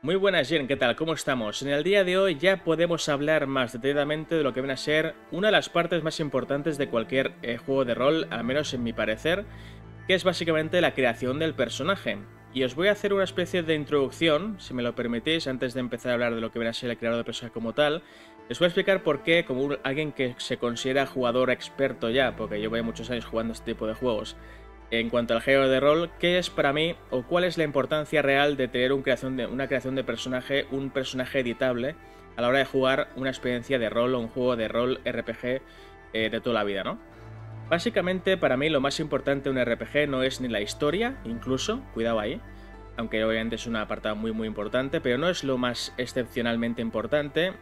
Muy buenas, Jen, ¿qué tal? ¿Cómo estamos? En el día de hoy ya podemos hablar más detalladamente de lo que viene a ser una de las partes más importantes de cualquier juego de rol, al menos en mi parecer, que es básicamente la creación del personaje. Y os voy a hacer una especie de introducción, si me lo permitís, antes de empezar a hablar de lo que viene a ser el creador de personaje como tal. Les voy a explicar por qué, como alguien que se considera jugador experto ya, porque llevo ya muchos años jugando este tipo de juegos, en cuanto al género de rol, ¿qué es para mí o cuál es la importancia real de tener una creación de personaje, un personaje editable a la hora de jugar una experiencia de rol o un juego de rol RPG de toda la vida, ¿no? Básicamente, para mí lo más importante de un RPG no es ni la historia, incluso, cuidado ahí, aunque obviamente es un apartado muy importante, pero no es lo más excepcionalmente importante,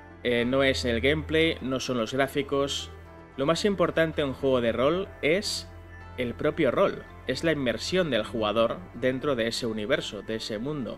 no es el gameplay, no son los gráficos. Lo más importante en un juego de rol es el propio rol, es la inmersión del jugador dentro de ese universo, de ese mundo,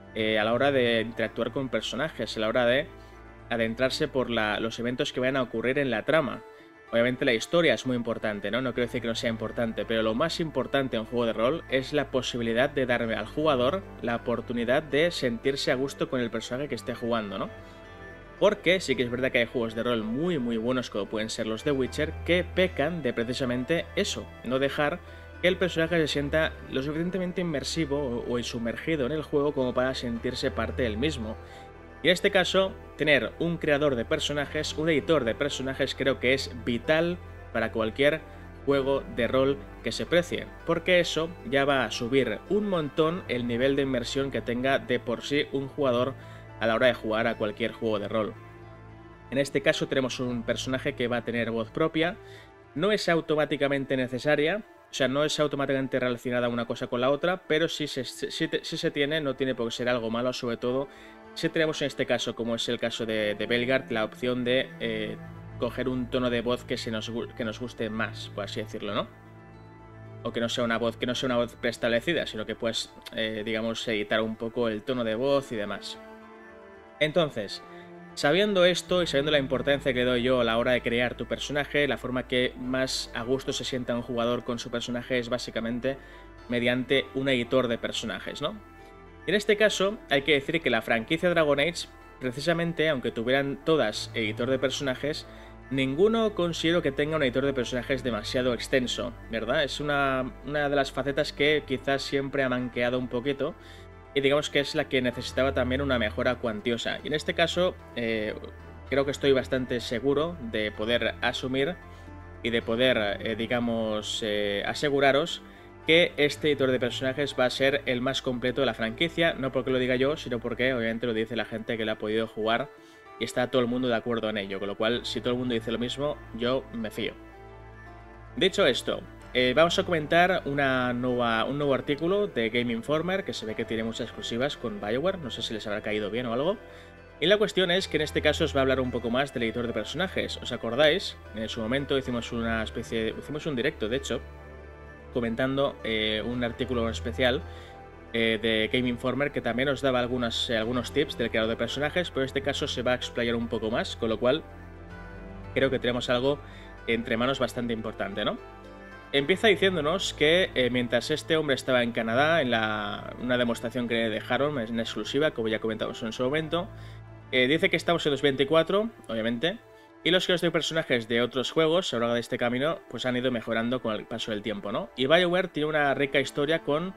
a la hora de interactuar con personajes, a la hora de adentrarse por los eventos que vayan a ocurrir en la trama. Obviamente la historia es muy importante, ¿no? No quiero decir que no sea importante, pero lo más importante en un juego de rol es la posibilidad de darle al jugador la oportunidad de sentirse a gusto con el personaje que esté jugando, ¿no? Porque sí que es verdad que hay juegos de rol muy buenos, como pueden ser los de Witcher, que pecan de precisamente eso, no dejar que el personaje se sienta lo suficientemente inmersivo o sumergido en el juego como para sentirse parte del mismo. Y en este caso, tener un creador de personajes, un editor de personajes, creo que es vital para cualquier juego de rol que se precie, porque eso ya va a subir un montón el nivel de inmersión que tenga de por sí un jugador a la hora de jugar a cualquier juego de rol. En este caso tenemos un personaje que va a tener voz propia, no es automáticamente necesaria, o sea, no es automáticamente relacionada una cosa con la otra, pero si se tiene, no tiene por qué ser algo malo, sobre todo si tenemos en este caso, como es el caso de Belgard, la opción de coger un tono de voz que nos guste más, por así decirlo, ¿no? O que no sea una voz preestablecida, sino que puedes, digamos, editar un poco el tono de voz y demás. Entonces, sabiendo esto y sabiendo la importancia que doy yo a la hora de crear tu personaje, la forma que más a gusto se sienta un jugador con su personaje es básicamente mediante un editor de personajes, ¿no? En este caso, hay que decir que la franquicia Dragon Age, precisamente, aunque tuvieran todas editor de personajes, ninguno considero que tenga un editor de personajes demasiado extenso, ¿verdad? Es una de las facetas que quizás siempre ha manqueado un poquito y digamos que es la que necesitaba también una mejora cuantiosa. Y en este caso, creo que estoy bastante seguro de poder asumir y de poder, digamos, aseguraros que este editor de personajes va a ser el más completo de la franquicia, no porque lo diga yo, sino porque obviamente lo dice la gente que lo ha podido jugar y está todo el mundo de acuerdo en ello, con lo cual si todo el mundo dice lo mismo, yo me fío. Dicho esto, vamos a comentar un nuevo artículo de Game Informer que se ve que tiene muchas exclusivas con BioWare, no sé si les habrá caído bien o algo. Y la cuestión es que en este caso os va a hablar un poco más del editor de personajes. ¿Os acordáis? En su momento hicimos hicimos un directo, de hecho, comentando un artículo especial de Game Informer que también os daba algunos tips del creador de personajes, pero en este caso se va a explayar un poco más, con lo cual creo que tenemos algo entre manos bastante importante, ¿no? Empieza diciéndonos que mientras este hombre estaba en Canadá, en una demostración que le dejaron en exclusiva, como ya comentamos en su momento, dice que estamos en 2024, obviamente, y los creadores de personajes de otros juegos a lo largo de este camino pues han ido mejorando con el paso del tiempo, ¿no? Y BioWare tiene una rica historia con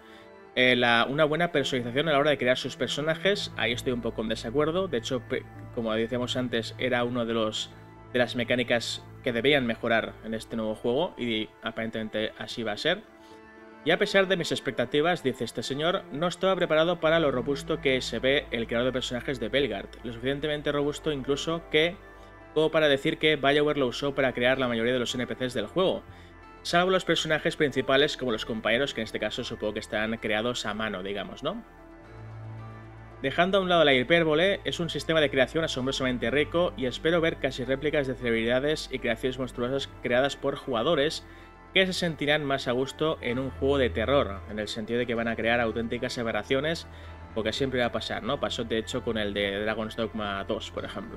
una buena personalización a la hora de crear sus personajes. Ahí estoy un poco en desacuerdo. De hecho, como decíamos antes, era uno de las mecánicas que debían mejorar en este nuevo juego y aparentemente así va a ser. Y a pesar de mis expectativas, dice este señor, no estaba preparado para lo robusto que se ve el creador de personajes de Belgard. Lo suficientemente robusto incluso como para decir que BioWare lo usó para crear la mayoría de los NPCs del juego. Salvo los personajes principales como los compañeros, que en este caso supongo que están creados a mano, digamos, ¿no? Dejando a un lado la hipérbole, es un sistema de creación asombrosamente rico y espero ver casi réplicas de celebridades y creaciones monstruosas creadas por jugadores que se sentirán más a gusto en un juego de terror, en el sentido de que van a crear auténticas aberraciones, porque siempre va a pasar, ¿no? Pasó de hecho con el de Dragon's Dogma 2, por ejemplo.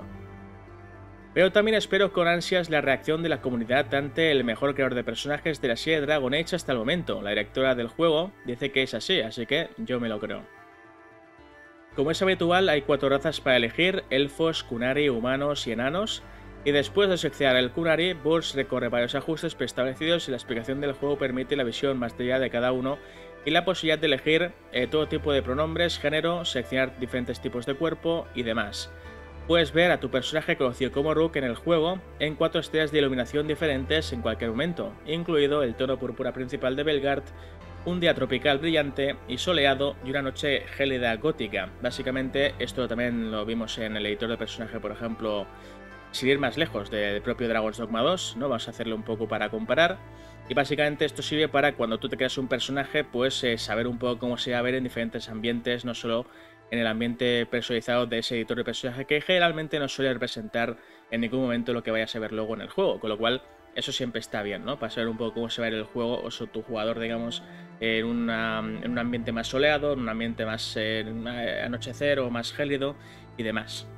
Pero también espero con ansias la reacción de la comunidad ante el mejor creador de personajes de la serie Dragon Age hasta el momento. La directora del juego dice que es así que yo me lo creo. Como es habitual, hay 4 razas para elegir: elfos, kunari, humanos y enanos. Y después de seleccionar el kunari, Burst recorre varios ajustes preestablecidos y la explicación del juego permite la visión más detallada de cada uno y la posibilidad de elegir todo tipo de pronombres, género, seleccionar diferentes tipos de cuerpo y demás. Puedes ver a tu personaje conocido como Rook en el juego en 4 estrellas de iluminación diferentes en cualquier momento, incluido el tono púrpura principal de Belgard, un día tropical brillante y soleado y una noche gélida gótica. Básicamente esto también lo vimos en el editor de personaje, por ejemplo, sin ir más lejos, del propio Dragon's Dogma 2, ¿no? Vamos a hacerlo un poco para comparar. Y básicamente esto sirve para cuando tú te creas un personaje, pues saber un poco cómo se va a ver en diferentes ambientes, no solo en el ambiente personalizado de ese editor de personaje, que generalmente no suele representar en ningún momento lo que vayas a ver luego en el juego, con lo cual eso siempre está bien, ¿no? Para saber un poco cómo se va a ver el juego o tu jugador, digamos, en un ambiente más soleado, en un ambiente más anochecer o más gélido y demás.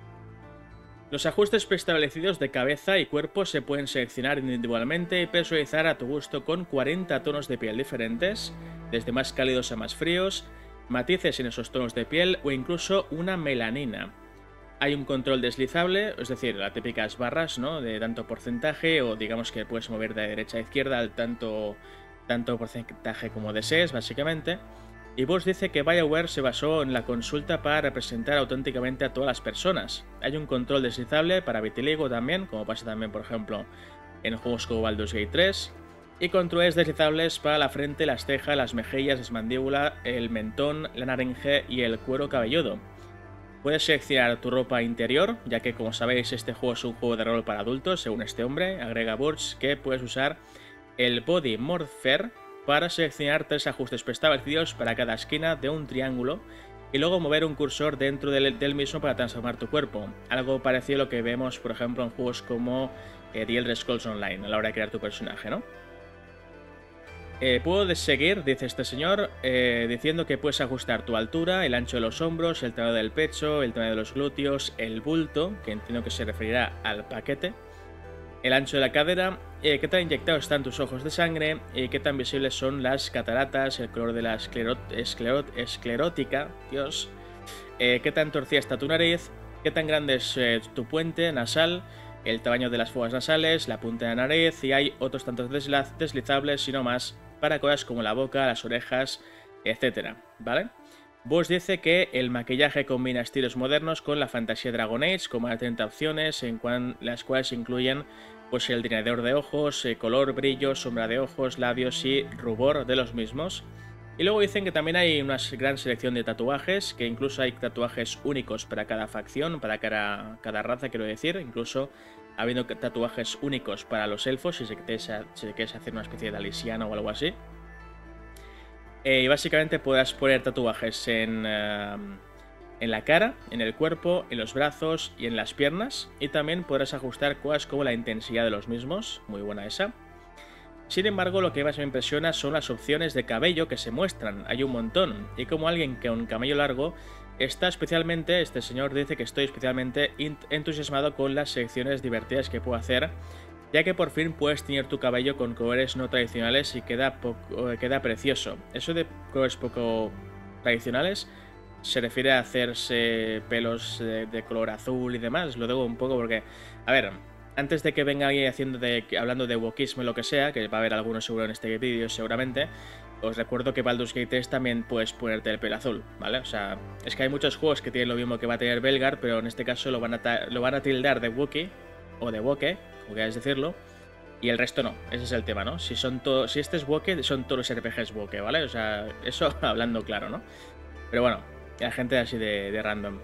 Los ajustes preestablecidos de cabeza y cuerpo se pueden seleccionar individualmente y personalizar a tu gusto con 40 tonos de piel diferentes, desde más cálidos a más fríos, matices en esos tonos de piel o incluso una melanina. Hay un control deslizable, es decir, las típicas barras, ¿no? De tanto porcentaje, o digamos que puedes mover de derecha a izquierda al tanto porcentaje como desees, básicamente. Y Burst dice que BioWare se basó en la consulta para representar auténticamente a todas las personas. Hay un control deslizable para vitiligo también, como pasa también, por ejemplo, en juegos como Baldur's Gate 3. Y controles deslizables para la frente, las cejas, las mejillas, la mandíbula, el mentón, la naringe y el cuero cabelludo. Puedes seleccionar tu ropa interior, ya que como sabéis este juego es un juego de rol para adultos, según este hombre. Agrega Burst que puedes usar el Body Morpher para seleccionar 3 ajustes preestablecidos para cada esquina de un triángulo y luego mover un cursor dentro del mismo para transformar tu cuerpo. Algo parecido a lo que vemos, por ejemplo, en juegos como The Elder Scrolls Online, a la hora de crear tu personaje, ¿no? Puedo seguir, dice este señor, diciendo que puedes ajustar tu altura, el ancho de los hombros, el tamaño del pecho, el tamaño de los glúteos, el bulto, que entiendo que se referirá al paquete, el ancho de la cadera, qué tan inyectados están tus ojos de sangre, qué tan visibles son las cataratas, el color de la esclerótica, Dios, qué tan torcida está tu nariz, qué tan grande es tu puente nasal, el tamaño de las fosas nasales, la punta de la nariz, y hay otros tantos deslizables y no más para cosas como la boca, las orejas, etc. ¿Vale? Burst dice que el maquillaje combina estilos modernos con la fantasía Dragon Age, con más de 30 opciones, las cuales incluyen pues, el delineador de ojos, color, brillo, sombra de ojos, labios y rubor de los mismos. Y luego dicen que también hay una gran selección de tatuajes, que incluso hay tatuajes únicos para cada facción, para cada raza, quiero decir, incluso habiendo tatuajes únicos para los elfos, si quieres hacer una especie de alisiano o algo así. Y básicamente podrás poner tatuajes en la cara, en el cuerpo, en los brazos y en las piernas. Y también podrás ajustar cosas como la intensidad de los mismos, muy buena esa. Sin embargo, lo que más me impresiona son las opciones de cabello que se muestran, hay un montón. Y como alguien con cabello largo, este señor dice que estoy especialmente entusiasmado con las selecciones divertidas que puedo hacer, ya que por fin puedes teñir tu cabello con colores no tradicionales y queda precioso. Eso de colores poco tradicionales se refiere a hacerse pelos de color azul y demás. Lo digo un poco porque, a ver, antes de que venga alguien hablando de wokismo y lo que sea, que va a haber algunos seguro en este vídeo seguramente, os recuerdo que Baldur's Gate 3 también puedes ponerte el pelo azul, ¿vale? O sea, es que hay muchos juegos que tienen lo mismo que va a tener Belgard, pero en este caso lo van a tildar de Wookiee o de Woke, como queráis decirlo, y el resto no. Ese es el tema, ¿no? Si este es Woke, son todos los RPGs Woke, ¿vale? O sea, eso hablando claro, ¿no? Pero bueno, la gente así de random.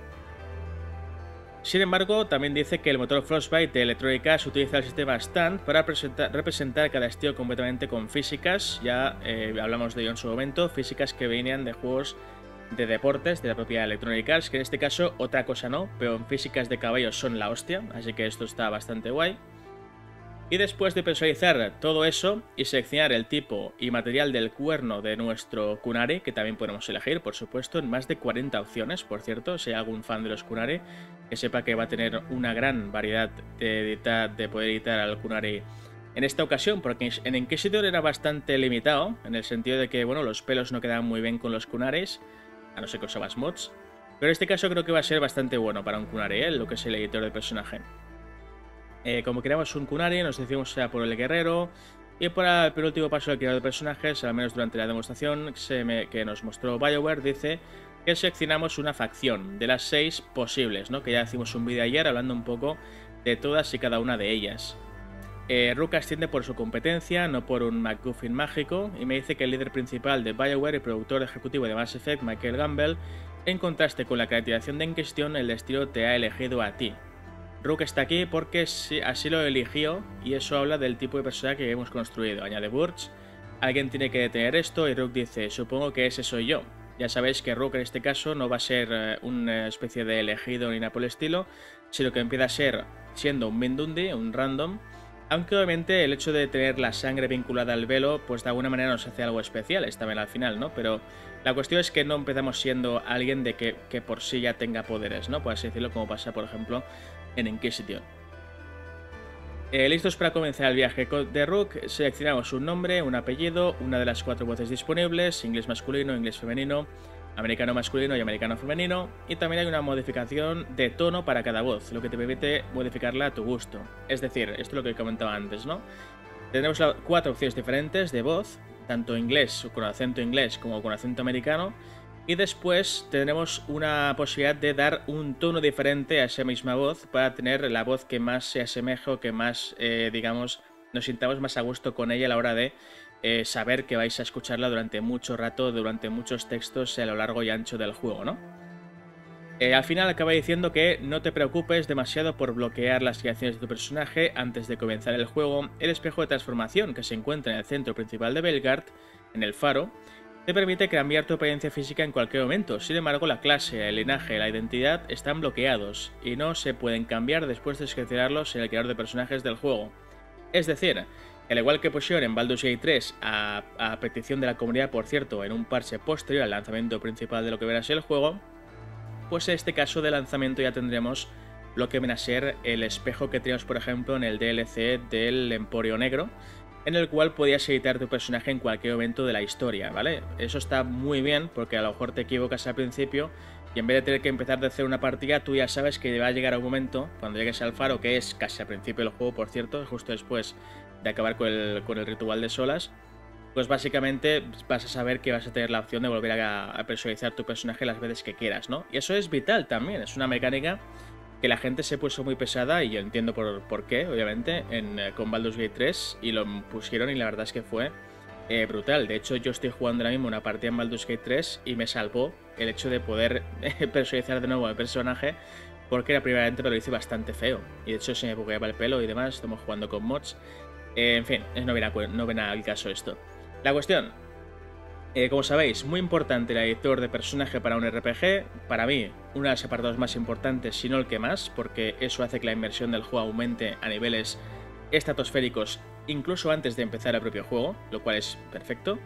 Sin embargo, también dice que el motor Frostbite de Electronic Arts utiliza el sistema Stand para representar cada estilo completamente con físicas, ya hablamos de ello en su momento, físicas que venían de juegos de deportes de la propia Electronic Arts, que en este caso otra cosa no, pero en físicas de caballos son la hostia, así que esto está bastante guay. Y después de personalizar todo eso y seleccionar el tipo y material del cuerno de nuestro Kunari, que también podemos elegir, por supuesto, en más de 40 opciones, por cierto, si hay algún fan de los Kunari, que sepa que va a tener una gran variedad de poder editar al Kunari en esta ocasión, porque en Inquisitor era bastante limitado, en el sentido de que, bueno, los pelos no quedaban muy bien con los Kunaris, a no ser que usabas mods. Pero en este caso creo que va a ser bastante bueno para un Qunari, lo que es el editor de personaje. Como creamos un Qunari, nos decidimos por el guerrero. Y para el penúltimo paso del creador de personajes, al menos durante la demostración que nos mostró BioWare, dice que seleccionamos una facción de las 6 posibles, ¿no? Que ya hicimos un vídeo ayer hablando un poco de todas y cada una de ellas. Rook asciende por su competencia, no por un MacGuffin mágico, y me dice que el líder principal de BioWare y productor ejecutivo de Mass Effect, Michael Gamble, en contraste con la creativación de Inquisition, el destino te ha elegido a ti. Rook está aquí porque así lo eligió, y eso habla del tipo de personaje que hemos construido. Añade Burch, alguien tiene que detener esto, y Rook dice, supongo que ese soy yo. Ya sabéis que Rook en este caso no va a ser una especie de elegido ni nada por el estilo, sino que empieza a ser siendo un Mindundi, un random, aunque obviamente el hecho de tener la sangre vinculada al velo, pues de alguna manera nos hace algo especial esta vez al final, ¿no? Pero la cuestión es que no empezamos siendo alguien de que por sí ya tenga poderes, ¿no? Por así decirlo, como pasa, por ejemplo, en Inquisition. Listos para comenzar el viaje de Rook, seleccionamos un nombre, un apellido, una de las 4 voces disponibles, inglés masculino, inglés femenino, americano masculino y americano femenino, y también hay una modificación de tono para cada voz, lo que te permite modificarla a tu gusto. Es decir, esto es lo que comentaba antes, ¿no? Tenemos 4 opciones diferentes de voz, tanto inglés con acento inglés como con acento americano, y después tendremos una posibilidad de dar un tono diferente a esa misma voz para tener la voz que más se asemeje o que más, digamos, nos sintamos más a gusto con ella a la hora de saber que vais a escucharla durante mucho rato, durante muchos textos a lo largo y ancho del juego, ¿no? Al final acaba diciendo que no te preocupes demasiado por bloquear las creaciones de tu personaje antes de comenzar el juego. El espejo de transformación que se encuentra en el centro principal de Belgard, en el faro, te permite cambiar tu apariencia física en cualquier momento. Sin embargo, la clase, el linaje y la identidad están bloqueados y no se pueden cambiar después de seleccionarlos en el creador de personajes del juego. Es decir, al igual que pusieron en Baldur's Gate 3 a petición de la comunidad, por cierto, en un parche posterior al lanzamiento principal de lo que viene a ser el juego, pues en este caso de lanzamiento ya tendremos lo que viene a ser el espejo que teníamos, por ejemplo, en el DLC del Emporio Negro, en el cual podías editar tu personaje en cualquier momento de la historia, ¿vale? Eso está muy bien porque a lo mejor te equivocas al principio y en vez de tener que empezar de hacer una partida, tú ya sabes que va a llegar un momento, cuando llegues al faro, que es casi al principio del juego, por cierto, justo después de acabar con el ritual de Solas, pues básicamente vas a saber que vas a tener la opción de volver a personalizar tu personaje las veces que quieras, ¿no? Y eso es vital también, es una mecánica que la gente se puso muy pesada, y yo entiendo por qué, obviamente, con Baldur's Gate 3, y lo pusieron y la verdad es que fue brutal. De hecho, yo estoy jugando ahora mismo una partida en Baldur's Gate 3 y me salvó el hecho de poder personalizar de nuevo el personaje, porque la primera vez me lo hice bastante feo, y de hecho se me bugueaba el pelo y demás. Estamos jugando con mods. En fin, no viene al caso esto. La cuestión, como sabéis, muy importante el editor de personaje para un RPG. Para mí, uno de los apartados más importantes, si no el que más, porque eso hace que la inmersión del juego aumente a niveles estratosféricos incluso antes de empezar el propio juego, lo cual es perfecto.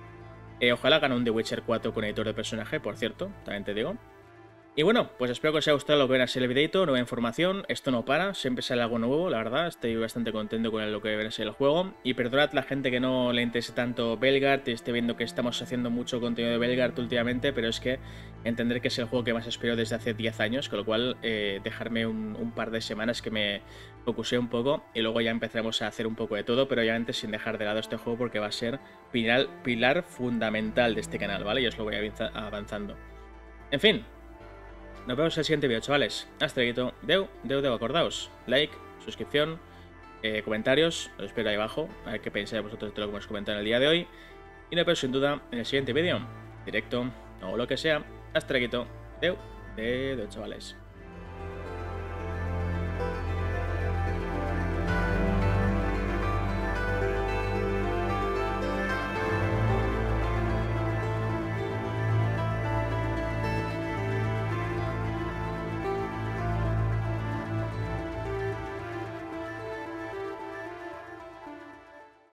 Ojalá gane un The Witcher 4 con editor de personaje, por cierto, también te digo. Y bueno, pues espero que os haya gustado lo que viene a ser el videito, nueva información, esto no para, siempre sale algo nuevo, la verdad, estoy bastante contento con lo que viene a ser el juego. Y perdonad la gente que no le interese tanto Belgard y esté viendo que estamos haciendo mucho contenido de Belgard últimamente, pero es que entender que es el juego que más espero desde hace 10 años, con lo cual dejarme un par de semanas que me focusé un poco y luego ya empezaremos a hacer un poco de todo, pero obviamente sin dejar de lado este juego porque va a ser pilar fundamental de este canal, ¿vale? Y os lo voy avanzando. En fin. Nos vemos en el siguiente vídeo, chavales. Hasta luego. Deu, acordaos. Like, suscripción, comentarios. Os espero ahí abajo. A ver qué pensáis vosotros de lo que hemos comentado en el día de hoy. Y nos vemos sin duda en el siguiente vídeo. Directo o lo que sea. Hasta luego. Deu, chavales.